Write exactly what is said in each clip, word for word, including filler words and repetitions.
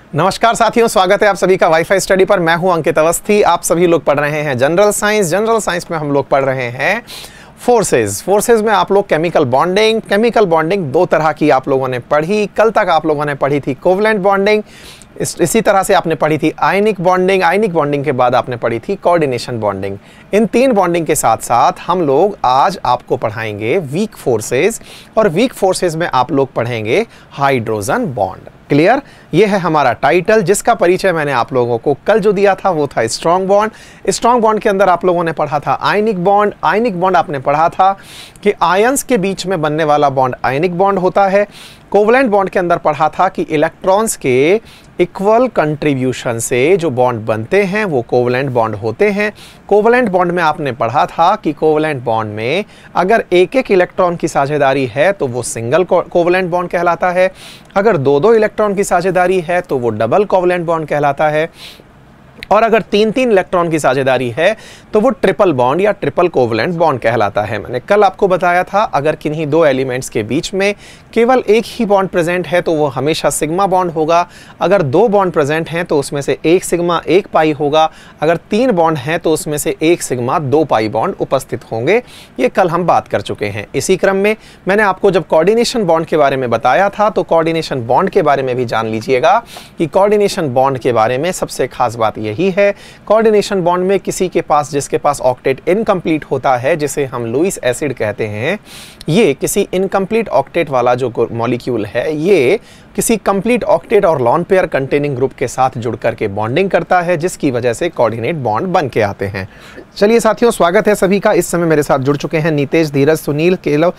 नमस्कार साथियों, स्वागत है आप सभी का वाईफाई स्टडी पर। मैं हूं अंकित अवस्थी। आप सभी लोग पढ़ रहे हैं जनरल साइंस। जनरल साइंस में हम लोग पढ़ रहे हैं फोर्सेस। फोर्सेस में आप लोग केमिकल बॉन्डिंग केमिकल बॉन्डिंग दो तरह की आप लोगों ने पढ़ी। कल तक आप लोगों ने पढ़ी थी कोवलेंट बॉन्डिंग, इस, इसी तरह से आपने पढ़ी थी आयनिक बॉन्डिंग। आयनिक बॉन्डिंग के बाद आपने पढ़ी थी कोऑर्डिनेशन बॉन्डिंग। इन तीन बॉन्डिंग के साथ साथ हम लोग आज आपको पढ़ाएंगे वीक फोर्सेस, और वीक फोर्सेस में आप लोग पढ़ेंगे हाइड्रोजन बॉन्ड। क्लियर? ये है हमारा टाइटल, जिसका परिचय मैंने आप लोगों को कल जो दिया था वो था स्ट्रॉन्ग बॉन्ड। स्ट्रॉन्ग बॉन्ड के अंदर आप लोगों ने पढ़ा था आयनिक बॉन्ड। आयनिक बॉन्ड आपने पढ़ा था कि आयंस के बीच में बनने वाला बॉन्ड आयनिक बॉन्ड होता है। कोवलेंट बॉन्ड के अंदर पढ़ा था कि इलेक्ट्रॉन्स के इक्वल कंट्रीब्यूशन से जो बॉन्ड बनते हैं वो कोवलेंट बॉन्ड होते हैं। कोवलेंट बॉन्ड में आपने पढ़ा था कि कोवलेंट बॉन्ड में अगर एक एक इलेक्ट्रॉन की साझेदारी है तो वो सिंगल कोवलेंट बॉन्ड कहलाता है। अगर दो दो इलेक्ट्रॉन की साझेदारी है तो वो डबल कोवलेंट बॉन्ड कहलाता है। और अगर तीन तीन इलेक्ट्रॉन की साझेदारी है तो वो ट्रिपल बॉन्ड या ट्रिपल कोवलेंट बॉन्ड कहलाता है। मैंने कल आपको बताया था अगर किन्हीं दो एलिमेंट्स के बीच में केवल एक ही बॉन्ड प्रेजेंट है तो वो हमेशा सिग्मा बॉन्ड होगा। अगर दो बॉन्ड प्रेजेंट हैं तो उसमें से एक सिग्मा एक पाई होगा। अगर तीन बॉन्ड हैं तो उसमें से एक सिग्मा दो पाई बॉन्ड उपस्थित होंगे। ये कल हम बात कर चुके हैं। इसी क्रम में मैंने आपको जब कोऑर्डिनेशन बॉन्ड के बारे में बताया था तो कोऑर्डिनेशन बॉन्ड के बारे में भी जान लीजिएगा कि कोऑर्डिनेशन बॉन्ड के बारे में सबसे खास बात यही है, कोऑर्डिनेशन बॉन्ड में किसी के पास जिसके पास ऑक्टेट इनकम्प्लीट होता है, जिसे हम लुईस एसिड कहते हैं, ये किसी इनकम्प्लीट ऑक्टेट वाला जो मॉलिक्यूल है ये किसी कंप्लीट ऑक्टेट और लॉन पेयर कंटेनिंग ग्रुप के साथ जुड़ करके बॉन्डिंग करता है, जिसकी वजह से कोऑर्डिनेट बॉन्ड बन के आते हैं। चलिए साथियों, स्वागत है सभी का। इस समय मेरे साथ जुड़ चुके हैं नीतेश, धीरज, सुनील, केलव,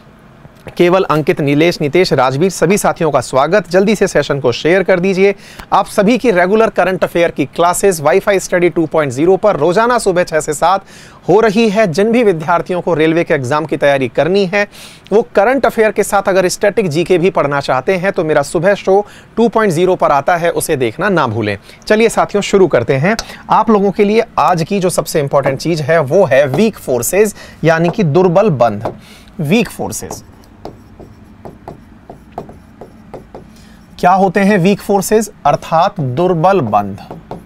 केवल, अंकित, नीलेश, नितेश, राजवीर, सभी साथियों का स्वागत। जल्दी से सेशन को शेयर कर दीजिए। आप सभी की रेगुलर करंट अफेयर की classes WiFi Study two point zero पर रोजाना सुबह छह से सात हो रही है। जिन भी विद्यार्थियों को रेलवे के एग्जाम की तैयारी करनी है वो करंट अफेयर के साथ अगर स्टैटिक जीके भी पढ़ना चाहते हैं तो मेरा सुबह शो टू पॉइंट ज़ीरो पर आता है, उसे देखना ना भूलें। चलिए साथियों, शुरू करते हैं। आप लोगों के लिए आज की जो सबसे इंपॉर्टेंट चीज है वो है वीक फोर्सेज, यानी कि दुर्बल बंध। वीक फोर्सेज क्या होते हैं? वीक फोर्सेस अर्थात दुर्बल बंध।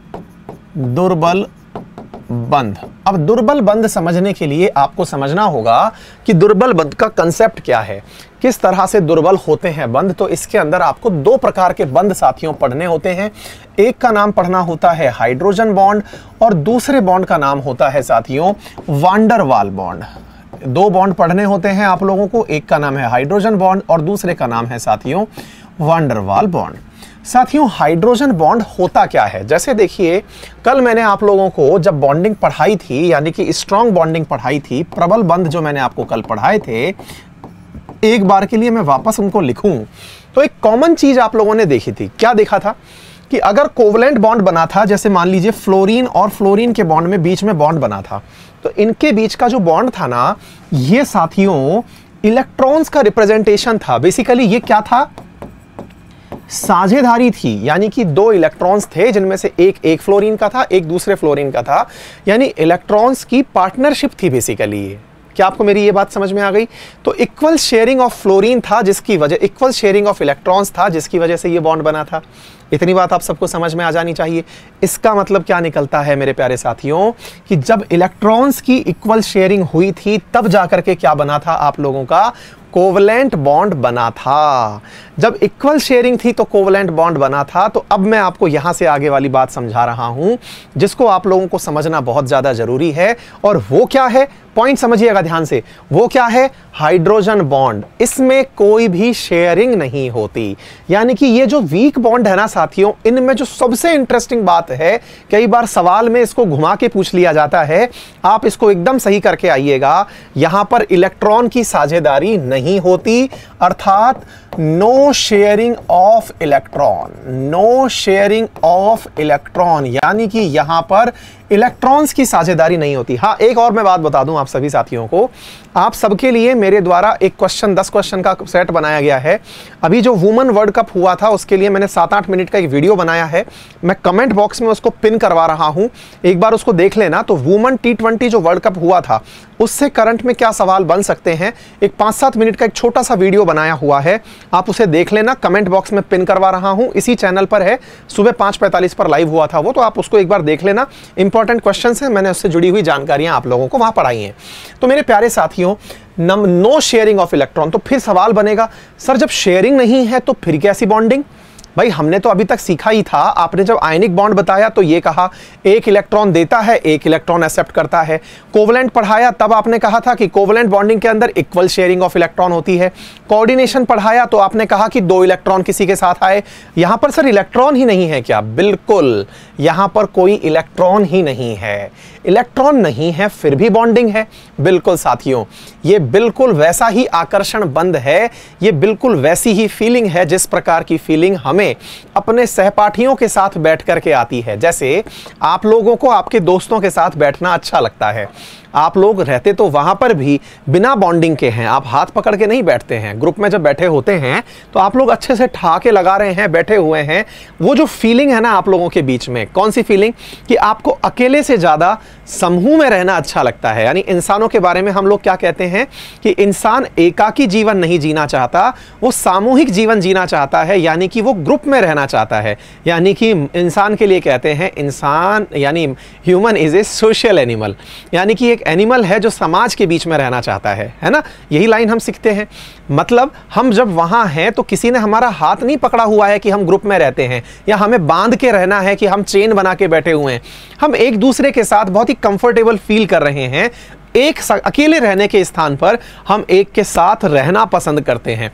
दुर्बल बंध। अब दुर्बल बंध समझने के लिए आपको समझना होगा कि दुर्बल बंध का कंसेप्ट क्या है, किस तरह से दुर्बल होते हैं बंध। तो इसके अंदर आपको दो प्रकार के बंध साथियों पढ़ने होते हैं। एक का नाम पढ़ना होता है हाइड्रोजन बॉन्ड और दूसरे बॉन्ड का नाम होता है साथियों वांडरवाल बॉन्ड। दो बॉन्ड पढ़ने होते हैं आप लोगों को, एक का नाम है हाइड्रोजन बॉन्ड और दूसरे का नाम है साथियों वांडरवाल बॉन्ड। साथियों, हाइड्रोजन बॉन्ड होता क्या है? जैसे देखिए, कल मैंने आप लोगों को जब बॉन्डिंग पढ़ाई थी, यानी कि स्ट्रॉन्ग बॉन्डिंग पढ़ाई थी, प्रबल बंध जो मैंने आपको कल पढ़ाए थे, एक बार के लिए मैं वापस उनको लिखूं तो एक कॉमन चीज आप लोगों ने देखी थी। क्या देखा था कि अगर कोवलेंट बॉन्ड बना था, जैसे मान लीजिए फ्लोरीन और फ्लोरीन के बॉन्ड में बीच में बॉन्ड बना था, तो इनके बीच का जो बॉन्ड था ना, ये साथियों इलेक्ट्रॉन्स का रिप्रेजेंटेशन था। बेसिकली ये क्या था? साझेदारी थी, यानी कि दो इलेक्ट्रॉन्स थे जिनमें से एक एक फ्लोरीन का था, एक दूसरे फ्लोरीन का था, यानी इलेक्ट्रॉन्स की पार्टनरशिप थी बेसिकली। क्या आपको मेरी ये बात समझ में आ गई? तो इक्वल शेयरिंग ऑफ फ्लोरीन था, जिसकी वजह इक्वल शेयरिंग ऑफ इलेक्ट्रॉन्स था, जिसकी वजह से ये बॉन्ड बना था। इतनी बात आप सबको समझ में आ जानी चाहिए। इसका मतलब क्या निकलता है मेरे प्यारे साथियों कि जब इलेक्ट्रॉन्स की इक्वल शेयरिंग हुई थी तब जाकर के क्या बना था आप लोगों का? कोवलेंट बॉन्ड बना था। जब इक्वल शेयरिंग थी तो कोवलेंट बॉन्ड बना था। तो अब मैं आपको यहां से आगे वाली बात समझा रहा हूं, जिसको आप लोगों को समझना बहुत ज्यादा जरूरी है। और वो क्या है? पॉइंट समझिएगा ध्यान से। वो क्या है? Hydrogen bond. इसमें कोई भी शेयरिंग नहीं होती, यानी कि ये जो वीक बॉन्ड है ना साथियों, इनमें जो सबसे इंटरेस्टिंग बात है, कई बार सवाल में इसको घुमा के पूछ लिया जाता है, आप इसको एकदम सही करके आइएगा। यहां पर इलेक्ट्रॉन की साझेदारी नहीं होती, अर्थात no sharing of electron. No sharing of electron, यानी कि यहां पर इलेक्ट्रॉन्स की साझेदारी नहीं होती। हाँ, एक और मैं बात बता दूं आप सभी साथियों को, आप सबके लिए मेरे द्वारा एक क्वेश्चन दस क्वेश्चन का सेट बनाया गया है। अभी जो वुमेन वर्ल्ड कप हुआ था उसके लिए मैंने सात आठ मिनट का एक वीडियो बनाया है, मैं कमेंट बॉक्स में उसको पिन करवा रहा हूं, एक बार उसको देख लेना। तो वुमेन टी ट्वेंटी जो वर्ल्ड कप हुआ था, उससे करंट में क्या सवाल बन सकते हैं, एक पाँच सात मिनट का एक छोटा सा वीडियो बनाया हुआ है, आप उसे देख लेना, कमेंट बॉक्स में पिन करवा रहा हूं, इसी चैनल पर है, सुबह पाँच पैंतालीस पर लाइव हुआ था वो, तो आप उसको एक बार देख लेना। इंपॉर्टेंट क्वेश्चंस हैं, मैंने उससे जुड़ी हुई जानकारियां आप लोगों को वहां पढ़ाई हैं। तो मेरे प्यारे साथियों, नो शेयरिंग ऑफ इलेक्ट्रॉन, तो फिर सवाल बनेगा सर जब शेयरिंग नहीं है तो फिर कैसी बॉन्डिंग? भाई हमने तो अभी तक सीखा ही था, आपने जब आयनिक बॉन्ड बताया तो ये कहा एक इलेक्ट्रॉन देता है, एक इलेक्ट्रॉन एक्सेप्ट करता है। कोवलेंट पढ़ाया तब आपने कहा था कि कोवलेंट बॉन्डिंग के अंदर इक्वल शेयरिंग ऑफ इलेक्ट्रॉन होती है। कोऑर्डिनेशन पढ़ाया तो आपने कहा कि दो इलेक्ट्रॉन किसी के साथ आए। यहां पर सर इलेक्ट्रॉन ही नहीं है क्या? बिल्कुल, यहां पर कोई इलेक्ट्रॉन ही नहीं है। इलेक्ट्रॉन नहीं है फिर भी बॉन्डिंग है। बिल्कुल साथियों, ये बिल्कुल वैसा ही आकर्षण बंध है, ये बिल्कुल वैसी ही फीलिंग है जिस प्रकार की फीलिंग हमें अपने सहपाठियों के साथ बैठ करके आती है। जैसे आप लोगों को आपके दोस्तों के साथ बैठना अच्छा लगता है, आप लोग रहते तो वहां पर भी बिना बॉन्डिंग के हैं, आप हाथ पकड़ के नहीं बैठते हैं। ग्रुप में जब बैठे होते हैं तो आप लोग अच्छे से ठहाके लगा रहे हैं, बैठे हुए हैं। वो जो फीलिंग है ना आप लोगों के बीच में, कौन सी फीलिंग? कि आपको अकेले से ज्यादा समूह में रहना अच्छा लगता है। यानी इंसानों के बारे में हम लोग क्या कहते हैं कि इंसान एकाकी जीवन नहीं जीना चाहता, वो सामूहिक जीवन जीना चाहता है, यानी कि वो ग्रुप में रहना चाहता है। यानी कि इंसान के लिए कहते हैं इंसान यानी human is a social animal, यानी कि एनिमल है जो समाज के बीच में रहना चाहता है, है ना? यही लाइन हम सीखते हैं। मतलब हम जब वहां हैं तो किसी ने हमारा हाथ नहीं पकड़ा हुआ है कि हम ग्रुप में रहते हैं, या हमें बांध के रहना है कि हम चेन बना के बैठे हुए हैं। हम एक दूसरे के साथ बहुत ही कंफर्टेबल फील कर रहे हैं। एक अकेले रहने के स्थान पर हम एक के साथ रहना पसंद करते हैं।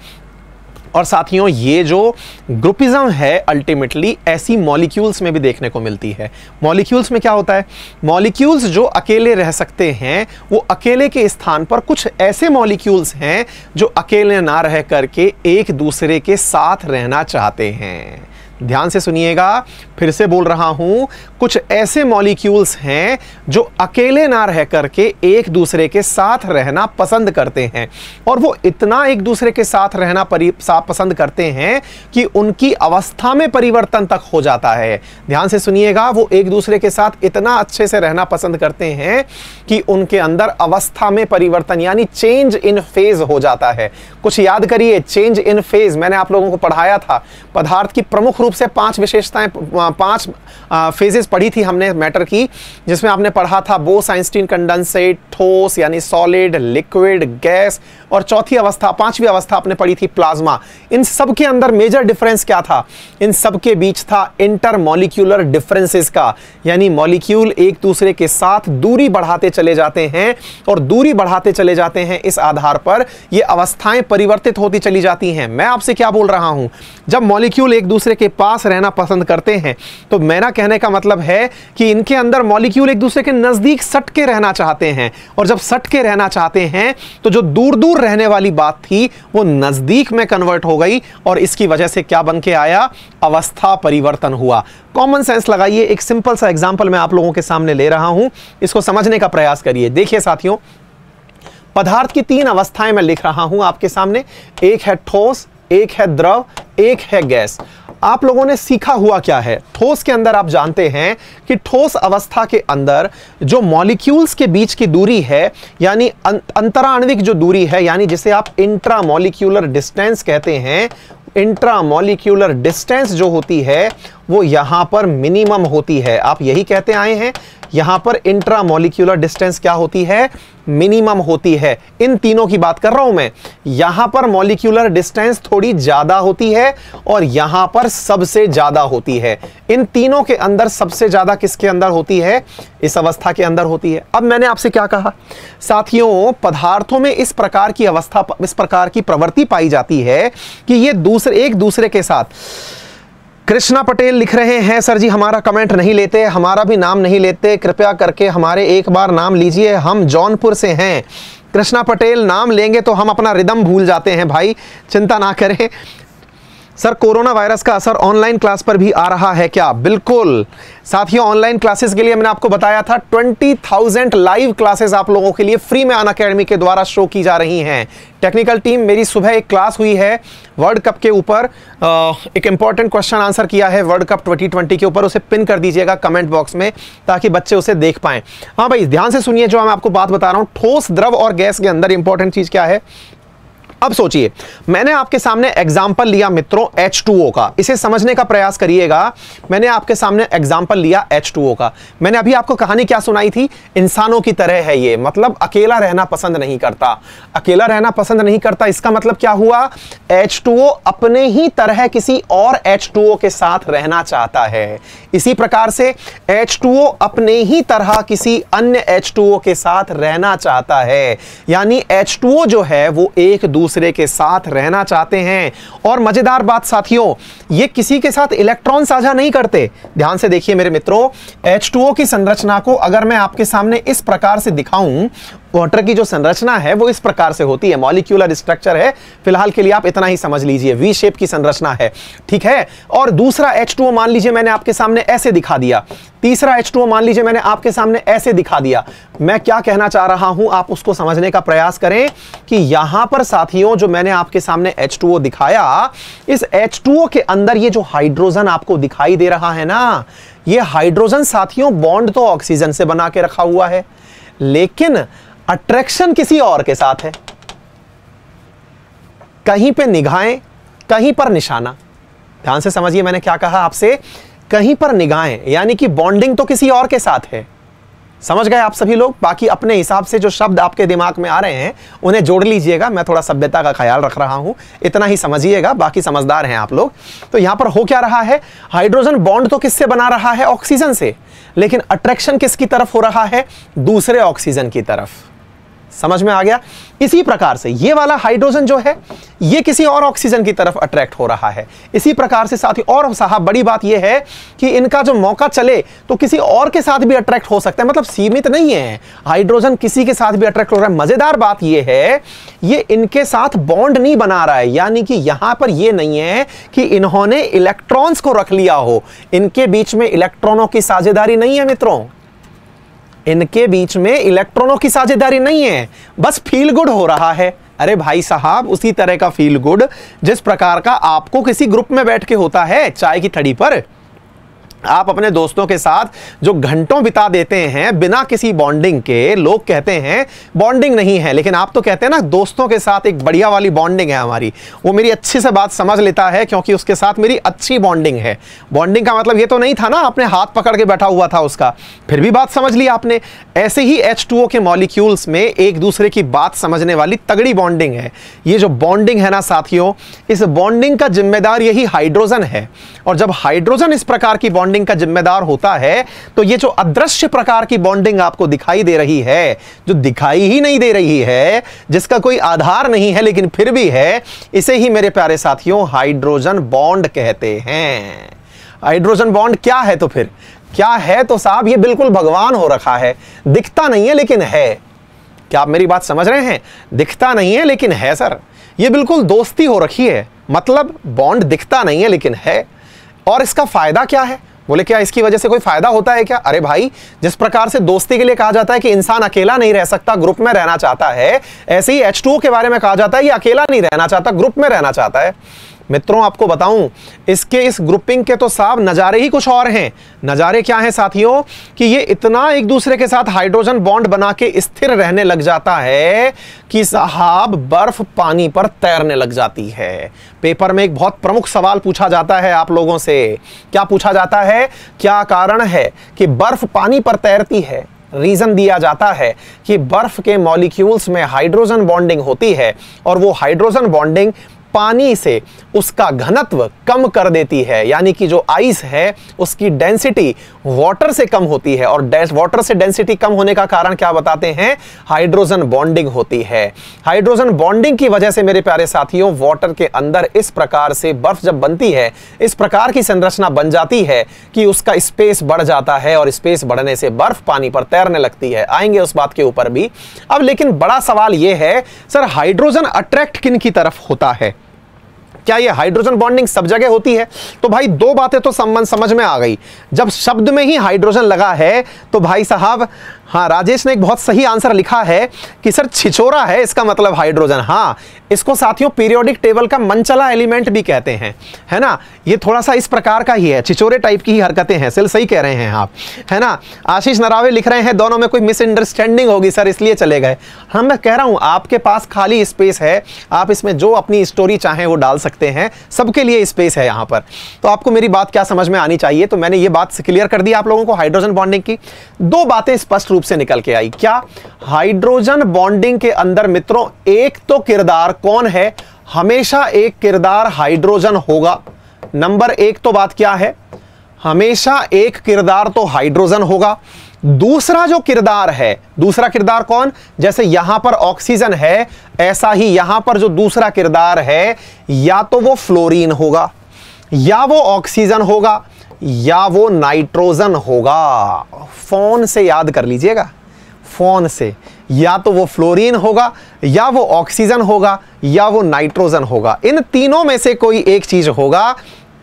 और साथियों, ये जो ग्रुपिज्म है अल्टीमेटली ऐसी मॉलिक्यूल्स में भी देखने को मिलती है। मॉलिक्यूल्स में क्या होता है? मॉलिक्यूल्स जो अकेले रह सकते हैं, वो अकेले के स्थान पर कुछ ऐसे मॉलिक्यूल्स हैं जो अकेले ना रह करके एक दूसरे के साथ रहना चाहते हैं। ध्यान से सुनिएगा, फिर से बोल रहा हूं, कुछ ऐसे मॉलिक्यूल्स हैं जो अकेले ना रह करके एक दूसरे के साथ रहना पसंद करते हैं, और वो इतना एक दूसरे के साथ रहना पसंद करते हैं कि उनकी अवस्था में परिवर्तन तक हो जाता है। ध्यान से सुनिएगा, वो एक दूसरे के साथ इतना अच्छे से रहना पसंद करते हैं कि उनके अंदर अवस्था में परिवर्तन यानी चेंज इन फेज हो जाता है। कुछ याद करिए, चेंज इन फेज मैंने आप लोगों को पढ़ाया था। पदार्थ की प्रमुख रूप से पांच विशेषताएं, पांच फेजेस पढ़ी थी हमने मैटर की, जिसमें आपने पढ़ा था बोस-आइंस्टीन कंडेंसेट, ठोस यानी सॉलिड, लिक्विड, गैस, और चौथी अवस्था, पांचवी अवस्था आपने पढ़ी थी प्लाज्मा। इन सब के अंदर मेजर डिफरेंस क्या था? इन सब के बीच था इंटरमॉलिक्यूलर डिफरेंसेस का, यानी मॉलिक्यूल एक दूसरे के साथ दूरी बढ़ाते चले जाते हैं, और दूरी बढ़ाते चले जाते हैं इस आधार पर ये अवस्थाएं परिवर्तित होती चली जाती हैं। मैं आपसे क्या बोल रहा हूं, जब मॉलिक्यूल एक दूसरे के पास रहना पसंद करते हैं तो मेरा कहने का मतलब है कि इनके अंदर मॉलिक्यूल एक दूसरे के नजदीक सट के रहना चाहते हैं, और जब सट के रहना चाहते हैं तो जो दूर दूर रहने वाली बात थी वो नजदीक में कन्वर्ट हो गई, और इसकी वजह से क्या बन के आया? अवस्था परिवर्तन हुआ। कॉमन सेंस लगाइए, एक सिंपल सा एग्जांपल मैं आप लोगों के सामने ले रहा हूं, इसको समझने का प्रयास करिए। देखिए साथियों, पदार्थ की तीन अवस्थाएं मैं लिख रहा हूं आपके सामने, एक है ठोस, एक है द्रव, एक है गैस। आप लोगों ने सीखा हुआ क्या है? ठोस के अंदर आप जानते हैं कि ठोस अवस्था के अंदर जो मॉलिक्यूल्स के बीच की दूरी है, यानी अंतराण्विक जो दूरी है, यानी जिसे आप इंट्रामॉलिक्यूलर डिस्टेंस कहते हैं, इंट्रामॉलिक्यूलर डिस्टेंस जो होती है वो यहां पर मिनिमम होती है। आप यही कहते आए हैं, यहां पर इंट्रामॉलिक्यूलर डिस्टेंस क्या होती है? मिनिमम होती है। इन तीनों की बात कर रहा हूं मैं। यहां पर मॉलिक्यूलर डिस्टेंस थोड़ी ज्यादा होती है और यहां पर सबसे ज्यादा होती है। इन तीनों के अंदर सबसे ज्यादा किसके अंदर होती है? इस अवस्था के अंदर होती है। अब मैंने आपसे क्या कहा साथियों, पदार्थों में इस प्रकार की अवस्था, इस प्रकार की प्रवृत्ति पाई जाती है कि ये दूसरे एक दूसरे के साथ। कृष्णा पटेल लिख रहे हैं, सर जी हमारा कमेंट नहीं लेते, हमारा भी नाम नहीं लेते, कृपया करके हमारे एक बार नाम लीजिए, हम जौनपुर से हैं। कृष्णा पटेल, नाम लेंगे तो हम अपना रिदम भूल जाते हैं भाई, चिंता ना करें। सर कोरोना वायरस का असर ऑनलाइन क्लास पर भी आ रहा है क्या? बिल्कुल साथियों, ऑनलाइन क्लासेस के लिए मैंने आपको बताया था बीस हज़ार लाइव क्लासेस आप लोगों के लिए फ्री में अनअकैडमी के द्वारा शो की जा रही हैं। टेक्निकल टीम, मेरी सुबह एक क्लास हुई है वर्ल्ड कप के ऊपर, एक इंपॉर्टेंट क्वेश्चन आंसर किया है वर्ल्ड कप ट्वेंटी ट्वेंटी के ऊपर, उसे पिन कर दीजिएगा कमेंट बॉक्स में ताकि बच्चे उसे देख पाएं। हाँ भाई, ध्यान से सुनिए जो मैं आपको बात बता रहा हूं। ठोस, द्रव और गैस के अंदर इंपॉर्टेंट चीज क्या है? अब सोचिए, मैंने आपके सामने एग्जाम्पल लिया मित्रों एच टू ओ का, इसे समझने का प्रयास करिएगा। मैंने आपके सामने एग्जाम्पल लिया एच टू ओ का। मैंने अभी आपको कहानी क्या सुनाई थी? इंसानों की तरह है ये, मतलब अकेला रहना पसंद नहीं करता। अकेला रहना पसंद नहीं करता, इसका मतलब क्या हुआ? एच टू ओ अपने ही तरह किसी और एच टू ओ के साथ रहना चाहता है। इसी प्रकार से एच टू ओ अपने ही तरह किसी अन्य एच टू ओ के साथ रहना चाहता है, यानी एच टू ओ जो है वो एक दूसरे के साथ रहना चाहते हैं। और मजेदार बात साथियों, ये किसी के साथ इलेक्ट्रॉन साझा नहीं करते। ध्यान से देखिए मेरे मित्रों, एच टू ओ की संरचना को अगर मैं आपके सामने इस प्रकार से दिखाऊं, वाटर की जो संरचना है वो इस प्रकार से होती है, मॉलिक्यूलर स्ट्रक्चर है। फिलहाल के लिए आप इतना ही समझ लीजिए, वी शेप की संरचना है, ठीक है। और दूसरा एच टू ओ मान लीजिए मैंने आपके सामने ऐसे दिखा दिया, तीसरा एच टू ओ मान लीजिए मैंने आपके सामने ऐसे दिखा दिया। मैं क्या कहना चाह रहा हूं, आप उसको समझने का प्रयास करें कि यहां पर साथियों जो मैंने आपके सामने एच टू ओ दिखाया, इस एच टू ओ के अंदर ये जो हाइड्रोजन आपको दिखाई दे रहा है ना, ये हाइड्रोजन साथियों बॉन्ड तो ऑक्सीजन से बना के रखा हुआ है, लेकिन अट्रैक्शन किसी और के साथ है। कहीं पे निगाहें, कहीं पर निशाना। ध्यान से समझिए मैंने क्या कहा आपसे, कहीं पर निगाहें, यानी कि बॉन्डिंग तो किसी और के साथ है। समझ गए आप सभी लोग? बाकी अपने हिसाब से जो शब्द आपके दिमाग में आ रहे हैं उन्हें जोड़ लीजिएगा, मैं थोड़ा सभ्यता का ख्याल रख रहा हूं, इतना ही समझिएगा, बाकी समझदार हैं आप लोग। तो यहां पर हो क्या रहा है, हाइड्रोजन बॉन्ड तो किससे बना रहा है? ऑक्सीजन से, लेकिन अट्रैक्शन किसकी तरफ हो रहा है? दूसरे ऑक्सीजन की तरफ। समझ में आ गया? इसी प्रकार से ये वाला हाइड्रोजन जो है ये किसी और ऑक्सीजन की तरफ अट्रैक्ट हो रहा है। इसी प्रकार से साथी, और साहब बड़ी बात ये है कि इनका जो मौका चले तो किसी और के साथ भी अट्रैक्ट हो सकता है, मतलब सीमित नहीं है, हाइड्रोजन किसी के साथ भी अट्रैक्ट हो रहा है। मजेदार बात ये है, ये इनके साथ बॉन्ड नहीं बना रहा है, यानी कि यहां पर ये नहीं है कि इन्होंने इलेक्ट्रॉन्स को रख लिया हो, इनके बीच में इलेक्ट्रॉनों की साझेदारी नहीं है मित्रों, इनके बीच में इलेक्ट्रॉनों की साझेदारी नहीं है, बस फील गुड हो रहा है। अरे भाई साहब, उसी तरह का फील गुड जिस प्रकार का आपको किसी ग्रुप में बैठ के होता है चाय की थड़ी पर। आप अपने दोस्तों के साथ जो घंटों बिता देते हैं बिना किसी बॉन्डिंग के, लोग कहते हैं बॉन्डिंग नहीं है, लेकिन आप तो कहते हैं ना दोस्तों के साथ एक बढ़िया वाली बॉन्डिंग है हमारी। वो मेरी अच्छी से बात समझ लेता है क्योंकि उसके साथ मेरी अच्छी बॉन्डिंग है। बॉन्डिंग का मतलब ये तो नहीं था ना आपने हाथ पकड़ के बैठा हुआ था उसका, फिर भी बात समझ ली आपने। ऐसे ही एच टू ओ के मॉलिक्यूल्स में एक दूसरे की बात समझने वाली तगड़ी बॉन्डिंग है। ये जो बॉन्डिंग है ना साथियों, इस बॉन्डिंग का जिम्मेदार यही हाइड्रोजन है। और जब हाइड्रोजन इस प्रकार की बॉन्डिंग का जिम्मेदार होता है तो ये जो अदृश्य प्रकार की बॉन्डिंग आपको दिखाई दे रही है, जो दिखाई ही नहीं दे रही है, जिसका कोई आधार नहीं है लेकिन फिर भी है, इसे ही मेरे प्यारे साथियों हाइड्रोजन बॉन्ड कहते हैं। हाइड्रोजन बॉन्ड क्या है तो फिर क्या है? तो साहब ये बिल्कुल भगवान हो रखा है, दिखता नहीं है लेकिन है। क्या आप मेरी बात समझ रहे हैं? दिखता नहीं है लेकिन है सर, ये बिल्कुल दोस्ती हो रखी है, मतलब बॉन्ड दिखता नहीं है लेकिन है। और इसका फायदा क्या है? बोले क्या इसकी वजह से कोई फायदा होता है क्या? अरे भाई, जिस प्रकार से दोस्ती के लिए कहा जाता है कि इंसान अकेला नहीं रह सकता, ग्रुप में रहना चाहता है, ऐसे ही एच टू ओ के बारे में कहा जाता है ये अकेला नहीं रहना चाहता, ग्रुप में रहना चाहता है। मित्रों आपको बताऊं, इसके इस ग्रुपिंग के तो साहब नजारे ही कुछ और हैं। नजारे क्या हैं साथियों कि ये इतना एक दूसरे के साथ हाइड्रोजन बॉन्ड बना के स्थिर रहने लग जाता है कि साहब बर्फ पानी पर तैरने लग जाती है। पेपर में एक बहुत प्रमुख सवाल पूछा जाता है आप लोगों से। क्या पूछा जाता है? क्या कारण है कि बर्फ पानी पर तैरती है? रीजन दिया जाता है कि बर्फ के मॉलिक्यूल्स में हाइड्रोजन बॉन्डिंग होती है और वो हाइड्रोजन बॉन्डिंग पानी से उसका घनत्व कम कर देती है, यानी कि जो आइस है उसकी डेंसिटी वाटर से कम होती है। और वाटर से डेंसिटी कम होने का कारण क्या बताते हैं? हाइड्रोजन बॉन्डिंग होती है। हाइड्रोजन बॉन्डिंग की वजह से मेरे प्यारे साथियों वाटर के अंदर इस प्रकार से बर्फ जब बनती है, इस प्रकार की संरचना बन जाती है कि उसका स्पेस बढ़ जाता है और स्पेस बढ़ने से बर्फ पानी पर तैरने लगती है। आएंगे उस बात के ऊपर भी। अब लेकिन बड़ा सवाल यह है, सर हाइड्रोजन अट्रैक्ट किन की तरफ होता है? क्या ये हाइड्रोजन बॉन्डिंग सब जगह होती है? तो भाई दो बातें तो संबंध समझ में आ गई। जब शब्द में ही हाइड्रोजन लगा है तो भाई साहब, हाँ राजेश ने एक बहुत सही आंसर लिखा है कि सर छिछोरा है इसका मतलब हाइड्रोजन। हाँ, इसको साथियों पीरियोडिक टेबल का मनचला एलिमेंट भी कहते हैं, है ना। ये थोड़ा सा इस प्रकार का ही है, छिछोरे टाइप की ही हरकतें हैं। सिल सही कह रहे हैं आप, है ना। आशीष नरावे लिख रहे हैं दोनों में कोई मिसअंडरस्टैंडिंग होगी सर इसलिए चले गए। हाँ मैं कह रहा हूं आपके पास खाली स्पेस है, आप इसमें जो अपनी स्टोरी चाहें वो डाल सकते हैं, सबके लिए स्पेस है यहां पर। तो आपको मेरी बात क्या समझ में आनी चाहिए, तो मैंने ये बात क्लियर कर दी आप लोगों को हाइड्रोजन बॉन्डिंग की। दो बातें स्पष्ट रूप से निकल के आई। क्या? हाइड्रोजन बॉन्डिंग के अंदर मित्रों एक तो किरदार कौन है? हमेशा एक किरदार हाइड्रोजन होगा। नंबर एक तो बात क्या है, हमेशा एक किरदार तो हाइड्रोजन होगा। दूसरा जो किरदार है, दूसरा किरदार कौन? जैसे यहां पर ऑक्सीजन है, ऐसा ही यहां पर जो दूसरा किरदार है या तो वो फ्लोरीन होगा, या वो ऑक्सीजन होगा, या वो नाइट्रोजन होगा। फोन से याद कर लीजिएगा, फोन से, या तो वो फ्लोरीन होगा, या वो ऑक्सीजन होगा, या वो नाइट्रोजन होगा। इन तीनों में से कोई एक चीज होगा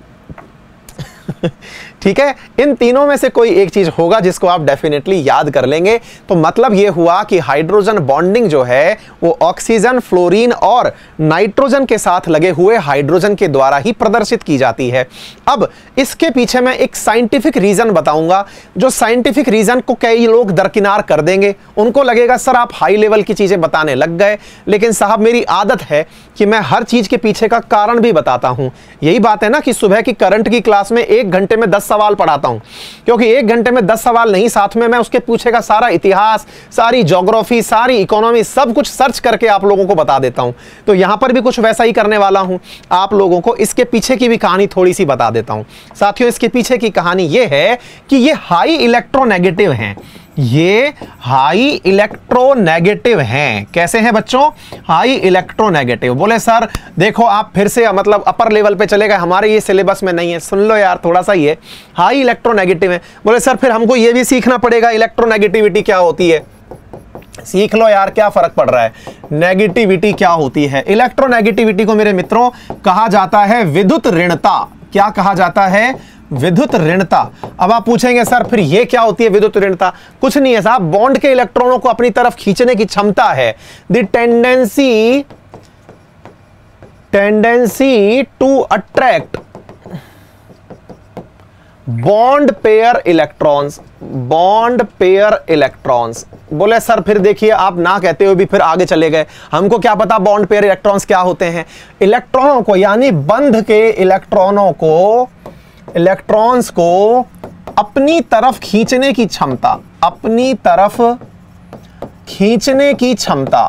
ठीक है, इन तीनों में से कोई एक चीज होगा जिसको आप डेफिनेटली याद कर लेंगे। तो मतलब यह हुआ कि हाइड्रोजन बॉन्डिंग जो है वो ऑक्सीजन, फ्लोरीन और नाइट्रोजन के साथ लगे हुए हाइड्रोजन के द्वारा ही प्रदर्शित की जाती है। अब इसके पीछे मैं एक साइंटिफिक रीजन बताऊंगा, जो साइंटिफिक रीजन को कई लोग दरकिनार कर देंगे। उनको लगेगा सर आप हाई लेवल की चीजें बताने लग गए, लेकिन साहब मेरी आदत है कि मैं हर चीज के पीछे का कारण भी बताता हूं। यही बात है ना कि सुबह की करंट की क्लास में एक घंटे में दस सवाल पढ़ाता हूं, क्योंकि एक घंटे में दस सवाल नहीं, साथ में मैं उसके पूछे का सारा इतिहास, सारी ज्योग्राफी, सारी इकोनॉमी, सब कुछ सर्च करके आप लोगों को बता देता हूं। तो यहां पर भी कुछ वैसा ही करने वाला हूं, आप लोगों को इसके पीछे की भी कहानी थोड़ी सी बता देता हूं। साथियों इसके पीछे की कहानी यह है कि ये हाई इलेक्ट्रोनेगेटिव हैं, ये हाई इलेक्ट्रोनेगेटिव हैं। कैसे हैं बच्चों? High electronegative. बोले सर देखो आप फिर से मतलब अपर लेवल पे चले गए, हमारे ये सिलेबस में नहीं है। सुन लो यार थोड़ा सा, ये हाई इलेक्ट्रोनेगेटिव है। बोले सर फिर हमको ये भी सीखना पड़ेगा इलेक्ट्रोनेगेटिविटी क्या होती है। सीख लो यार, क्या फर्क पड़ रहा है, नेगेटिविटी क्या होती है। इलेक्ट्रोनेगेटिविटी को मेरे मित्रों कहा जाता है विद्युत ऋणता। क्या कहा जाता है? विद्युत ऋणता। अब आप पूछेंगे सर फिर ये क्या होती है विद्युत ऋणता? कुछ नहीं है साहब, बॉन्ड के इलेक्ट्रॉनों को अपनी तरफ खींचने की क्षमता है। The tendency tendency to attract bond pair electrons, bond pair electrons. बोले सर फिर देखिए आप ना कहते हुए भी फिर आगे चले गए, हमको क्या पता बॉन्ड पेयर इलेक्ट्रॉन्स क्या होते हैं। इलेक्ट्रॉनों को यानी बंध के इलेक्ट्रॉनों को इलेक्ट्रॉन्स को अपनी तरफ खींचने की क्षमता, अपनी तरफ खींचने की क्षमता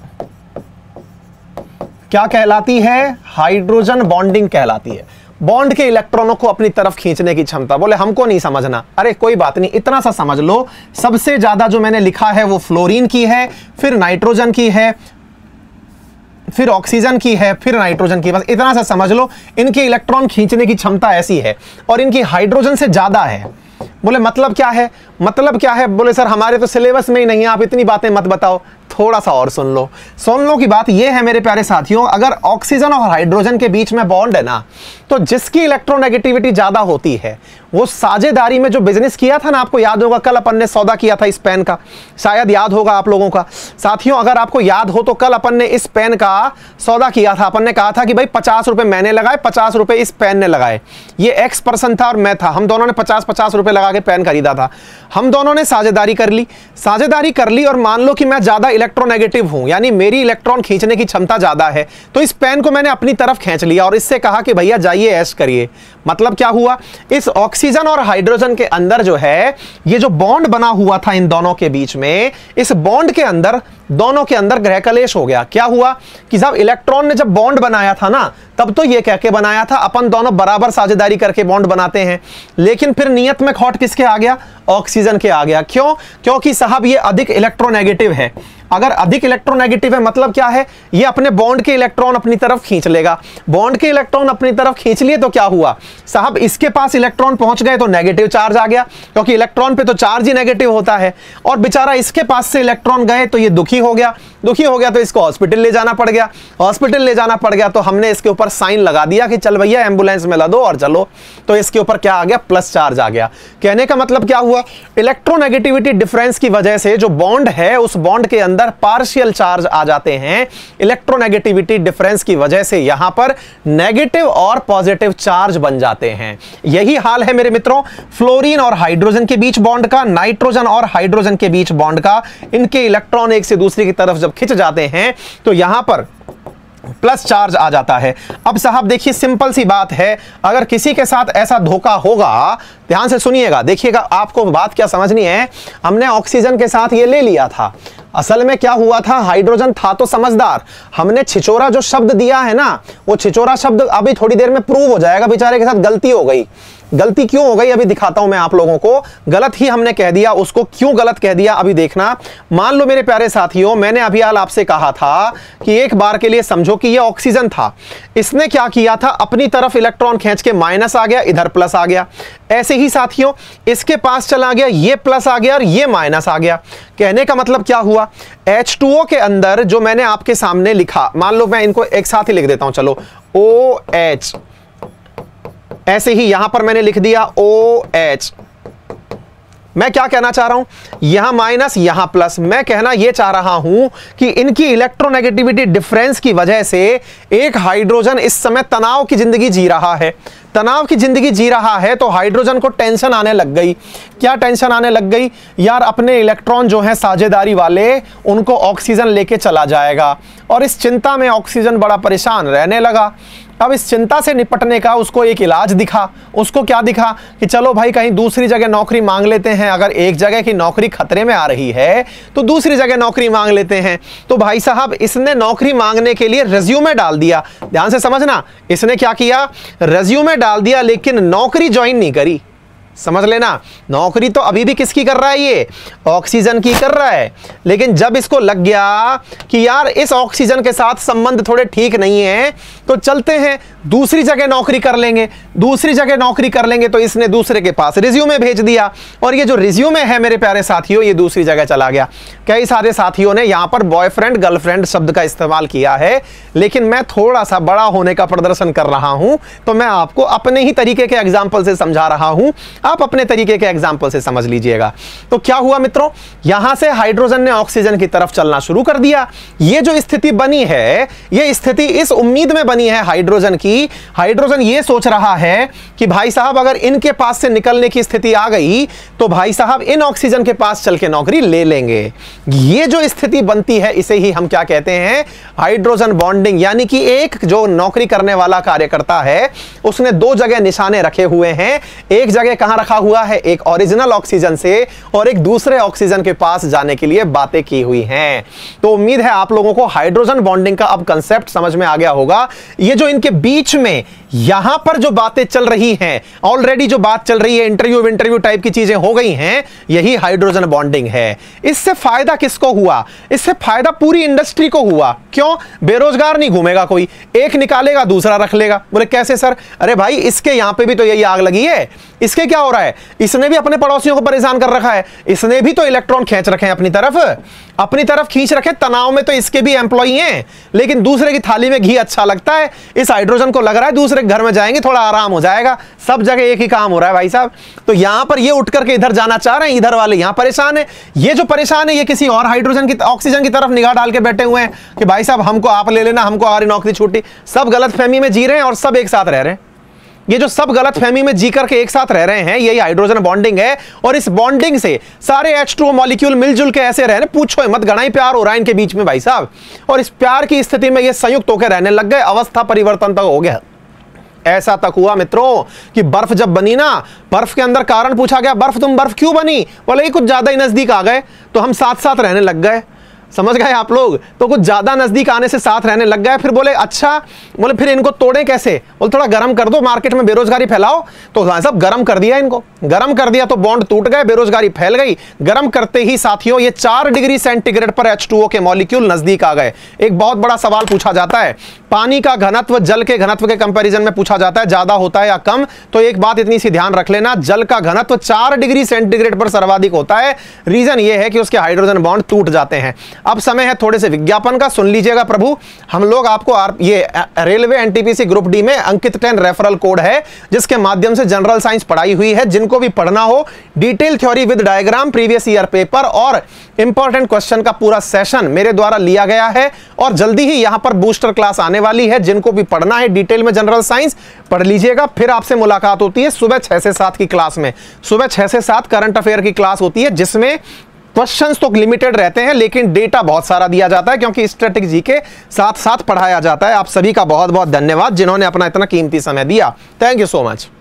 क्या कहलाती है? हाइड्रोजन बॉन्डिंग कहलाती है। बॉन्ड के इलेक्ट्रॉनों को अपनी तरफ खींचने की क्षमता। बोले हमको नहीं समझना, अरे कोई बात नहीं, इतना सा समझ लो। सबसे ज्यादा जो मैंने लिखा है वो फ्लोरीन की है, फिर नाइट्रोजन की है, फिर ऑक्सीजन की है, फिर नाइट्रोजन की। बस इतना सा समझ लो, इनके इलेक्ट्रॉन खींचने की क्षमता ऐसी है और इनकी हाइड्रोजन से ज्यादा है। बोले मतलब क्या है? मतलब क्या है? बोले सर हमारे तो सिलेबस में ही नहीं है, आप इतनी बातें मत बताओ, थोड़ा सा और सुन लो। सुन लो की बात यह है मेरे प्यारे साथियों, अगर ऑक्सीजन और हाइड्रोजन के बीच में बॉन्ड है ना, तो जिसकी इलेक्ट्रोनेगेटिविटी ज्यादा होती है वो साझेदारी में जो बिजनेस किया था ना, आपको याद होगा कल अपन ने सौदा किया था इस पेन का, शायद याद होगा आप लोगों का। साथियों अगर आपको याद हो तो कल अपन ने इस पेन का सौदा किया था। अपन ने कहा था कि भाई पचास रुपए मैंने लगाए, पचास रुपए इस पेन ने लगाए। ये एक्स पर्सन था और मैं था, हम दोनों ने पचास पचास रुपए लगा के पेन खरीदा था। हम दोनों ने साझेदारी कर ली, साझेदारी कर ली और मान लो कि मैं ज्यादा इलेक्ट्रोनेगेटिव हूं, यानी मेरी इलेक्ट्रॉन खींचने की क्षमता ज्यादा है, तो इस पेन को मैंने अपनी तरफ खींच लिया और इससे कहा कि भैया जाइए ऐश करिए। मतलब क्या हुआ? इस ऑक्सीजन और हाइड्रोजन के अंदर जो है ये जो बॉन्ड बना हुआ था इन दोनों के बीच में, इस बॉन्ड के अंदर दोनों के अंदर ग्रह कलेश हो गया। क्या हुआ कि जब इलेक्ट्रॉन ने जब बॉन्ड बनाया था ना, तब तो ये कह के बनाया था अपन दोनों बराबर साझेदारी करके बॉन्ड बनाते हैं, लेकिन फिर नियत में खोट किसके आ गया? ऑक्सीजन के आ गया। क्यों? क्योंकि साहब ये अधिक इलेक्ट्रोनेगेटिव है। अगर अधिक इलेक्ट्रोनेगेटिव है मतलब क्या है, ये अपने बॉन्ड के इलेक्ट्रॉन अपनी तरफ खींच लेगा। बॉन्ड के इलेक्ट्रॉन अपनी तरफ खींच लिए तो क्या हुआ साहब, इसके पास इलेक्ट्रॉन पहुंच गए तो नेगेटिव चार्ज आ गया, क्योंकि इलेक्ट्रॉन पे तो चार्ज ही नेगेटिव होता है। और बेचारा इसके पास से इलेक्ट्रॉन गए तो ये दुखी हो गया, दुखी हो गया तो इसको हॉस्पिटल ले जाना पड़ गया। हॉस्पिटल ले जाना पड़ गया तो हमने इसके ऊपर साइन लगा दिया कि चल भैया एम्बुलेंस में ला दो और चलो, तो इसके ऊपर क्या आ गया, प्लस चार्ज आ गया। कहने का मतलब क्या हुआ, इलेक्ट्रोनेगेटिविटी डिफरेंस की वजह से जो बॉन्ड है उस बॉन्ड के अंदर पार्शियल चार्ज आ जाते हैं। इलेक्ट्रोनेगेटिविटी डिफरेंस की वजह से यहां पर नेगेटिव और पॉजिटिव चार्ज बन जाते हैं। यही हाल है मेरे मित्रों फ्लोरीन और हाइड्रोजन के बीच बॉन्ड का, नाइट्रोजन और हाइड्रोजन के बीच बॉन्ड का। इनके इलेक्ट्रॉन एक से दूसरे की तरफ जब खिंच जाते हैं तो यहां पर प्लस चार्ज आ जाता है। अब साहब देखिए सिंपल सी बात है, अगर किसी के साथ ऐसा धोखा होगा, ध्यान से सुनिएगा, देखिएगा आपको बात क्या समझनी है। हमने ऑक्सीजन के साथ ये ले लिया था, असल में क्या हुआ था, हाइड्रोजन था तो समझदार, हमने छिचोरा जो शब्द दिया है ना, वो छिचोरा शब्द अभी थोड़ी देर में प्रूव हो जाएगा, बेचारे के साथ गलती हो गई। गलती क्यों हो गई अभी दिखाता हूं मैं आप लोगों को। गलत ही हमने कह दिया, उसको क्यों गलत कह दिया अभी देखना। मान लो मेरे प्यारे साथियों, मैंने अभी हाल आपसे कहा था कि एक बार के लिए समझो कि ये ऑक्सीजन था, इसने क्या किया था, अपनी तरफ इलेक्ट्रॉन खींच के माइनस आ गया, इधर प्लस आ गया। ऐसे ही साथियों इसके पास चला गया, ये प्लस आ गया और ये माइनस आ गया। कहने का मतलब क्या हुआ, एच टू ओ के अंदर जो मैंने आपके सामने लिखा, मान लो मैं इनको एक साथ ही लिख देता हूं, चलो ओ एच, ऐसे ही यहां पर मैंने लिख दिया ओ एच। मैं क्या कहना चाह रहा हूं, यहां माइनस यहां प्लस, मैं कहना यह चाह रहा हूं कि इनकी इलेक्ट्रोनेगेटिविटी डिफरेंस की वजह से एक हाइड्रोजन इस समय तनाव की जिंदगी जी रहा है। तनाव की जिंदगी जी रहा है तो हाइड्रोजन को टेंशन आने लग गई। क्या टेंशन आने लग गई यार, अपने इलेक्ट्रॉन जो है साझेदारी वाले, उनको ऑक्सीजन लेके चला जाएगा। और इस चिंता में ऑक्सीजन बड़ा परेशान रहने लगा। अब इस चिंता से निपटने का उसको एक इलाज दिखा। उसको क्या दिखा कि चलो भाई कहीं दूसरी जगह नौकरी मांग लेते हैं, अगर एक जगह की नौकरी खतरे में आ रही है तो दूसरी जगह नौकरी मांग लेते हैं। तो भाई साहब इसने नौकरी मांगने के लिए रेज्यूमे डाल दिया। ध्यान से समझना, इसने क्या किया, रेज्यूमे डाल दिया, लेकिन नौकरी ज्वाइन नहीं करी। समझ लेना, नौकरी तो अभी भी किसकी कर रहा है, ये ऑक्सीजन की कर रहा है। लेकिन जब इसको लग गया कि यार इस ऑक्सीजन के साथ संबंध थोड़े ठीक नहीं है, तो चलते हैं दूसरी जगह नौकरी कर लेंगे। दूसरी जगह नौकरी कर लेंगे तो इसने दूसरे के पास रिज्यूमे भेज दिया, और ये जो रिज्यूमे है मेरे प्यारे साथियों, ये दूसरी जगह चला गया। कई सारे साथियों ने यहां पर बॉयफ्रेंड गर्लफ्रेंड शब्द का इस्तेमाल किया है, लेकिन मैं थोड़ा सा बड़ा होने का प्रदर्शन कर रहा हूं, तो मैं आपको अपने ही तरीके के एग्जाम्पल से समझा रहा हूं, आप अपने तरीके के एग्जाम्पल से समझ लीजिएगा। तो क्या हुआ मित्रों, यहां से हाइड्रोजन ने ऑक्सीजन की तरफ चलना शुरू कर दिया। ये जो स्थिति बनी है, ये स्थिति इस उम्मीद में बनी है हाइड्रोजन की, हाइड्रोजन ये सोच रहा है कि भाई साहब अगर इनके पास से निकलने की स्थिति आ गई तो भाई साहब इन ऑक्सीजन के पास चल के नौकरी ले लेंगे। ये जो स्थिति बनती है इसे ही हम क्या कहते हैं, हाइड्रोजन बॉन्डिंग। यानी कि एक जो नौकरी करने वाला कार्यकर्ता है उसने दो जगह निशाने रखे हुए हैं। एक जगह कहां रखा हुआ है, एक ओरिजिनल ऑक्सीजन से, और एक दूसरे ऑक्सीजन के पास जाने के लिए बातें की हुई हैं। तो उम्मीद है आप लोगों को हाइड्रोजन बॉन्डिंग का अब कंसेप्ट समझ में आ गया होगा। ये जो इनके बीच में यहां पर जो बातें चल रही हैं, ऑलरेडी जो बात चल रही है, इंटरव्यू इंटरव्यू टाइप की चीजें हो गई हैं, यही हाइड्रोजन बॉन्डिंग है। इससे फायदा किसको हुआ, इससे फायदा पूरी इंडस्ट्री को हुआ। क्यों, बेरोजगार नहीं घूमेगा कोई, एक निकालेगा दूसरा रख लेगा। बोले कैसे सर, अरे भाई इसके यहां पे भी तो यही आग लगी है, इसके क्या हो रहा है, इसने भी अपने पड़ोसियों को परेशान कर रखा है, इसने भी तो इलेक्ट्रॉन खींच रखे हैं अपनी तरफ, अपनी तरफ खींच रखे। तनाव में तो इसके भी एम्प्लॉई हैं, लेकिन दूसरे की थाली में घी अच्छा लगता है। इस हाइड्रोजन को लग रहा है दूसरे घर में जाएंगे थोड़ा आराम हो जाएगा, सब जगह एक ही काम हो रहा है भाई साहब। तो यहां पर ये उठ करके इधर जाना चाह रहे हैं, इधर वाले यहां परेशान है। ये जो परेशान है ये किसी और हाइड्रोजन की ऑक्सीजन की तरफ निगाह डाल के बैठे हुए हैं कि भाई साहब हमको आप ले लेना, हमको हमारी नौकरी छूटी। सब गलत फहमी में जी रहे हैं और सब एक साथ रह रहे हैं। ये जो सब गलत फहमी में जी करके एक साथ रह रहे हैं, यही हाइड्रोजन बॉन्डिंग है। और इस बॉन्डिंग से सारे एच टू ओ मॉलिक्यूल मिलजुल के ऐसे रह रहे हैं, पूछो मत, घना ही प्यार हो रहा है इनके बीच में भाई साहब। और इस प्यार की स्थिति में ये संयुक्त होकर रहने लग गए, अवस्था परिवर्तन तक हो गया। ऐसा तक हुआ मित्रों कि बर्फ जब बनी ना, बर्फ के अंदर कारण पूछा गया, बर्फ तुम बर्फ क्यों बनी, बोले कुछ ज्यादा ही नजदीक आ गए तो हम साथ साथ रहने लग गए। समझ गए आप लोग? तो कुछ ज्यादा नजदीक आने से साथ रहने लग गए। फिर बोले अच्छा, बोले फिर इनको तोड़े कैसे? बोले थोड़ा गर्म कर दो, मार्केट में बेरोजगारी फैलाओ। तो सब गर्म कर दिया, इनको गर्म कर दिया तो बॉन्ड टूट गए, बेरोजगारी फैल गई। गर्म करते ही साथियों ये चार डिग्री सेंटीग्रेड पर एच टू ओ के मॉलिक्यूल नजदीक आ गए। एक बहुत बड़ा सवाल पूछा जाता है, पानी का घनत्व जल के घनत्व के कंपैरिजन में पूछा जाता है, ज्यादा होता है या कम? तो एक बात इतनी सी ध्यान रख लेना, जल का घनत्व चार डिग्री सेंटीग्रेड पर सर्वाधिक होता है। रीजन यह है कि उसके हाइड्रोजन बॉन्ड टूट जाते हैं। अब समय है थोड़े से विज्ञापन का, सुन लीजिएगा प्रभु। हम लोग आपको ये रेलवे एनटीपीसी ग्रुप डी में अंकित टेन रेफरल कोड है, जिसके माध्यम से जनरल साइंस पढ़ाई हुई है। जिनको भी पढ़ना हो, detail theory with diagram, previous year paper और इंपॉर्टेंट क्वेश्चन का पूरा सेशन मेरे द्वारा लिया गया है। और जल्दी ही यहां पर बूस्टर क्लास आने वाली है। जिनको भी पढ़ना है डिटेल में जनरल साइंस, पढ़ लीजिएगा। फिर आपसे मुलाकात होती है सुबह छह से सात की क्लास में। सुबह छह से सात करंट अफेयर की क्लास होती है, जिसमें क्वेश्चंस तो लिमिटेड रहते हैं लेकिन डेटा बहुत सारा दिया जाता है, क्योंकि स्ट्रेटेजी के साथ साथ पढ़ाया जाता है। आप सभी का बहुत बहुत धन्यवाद जिन्होंने अपना इतना कीमती समय दिया। Thank you so much.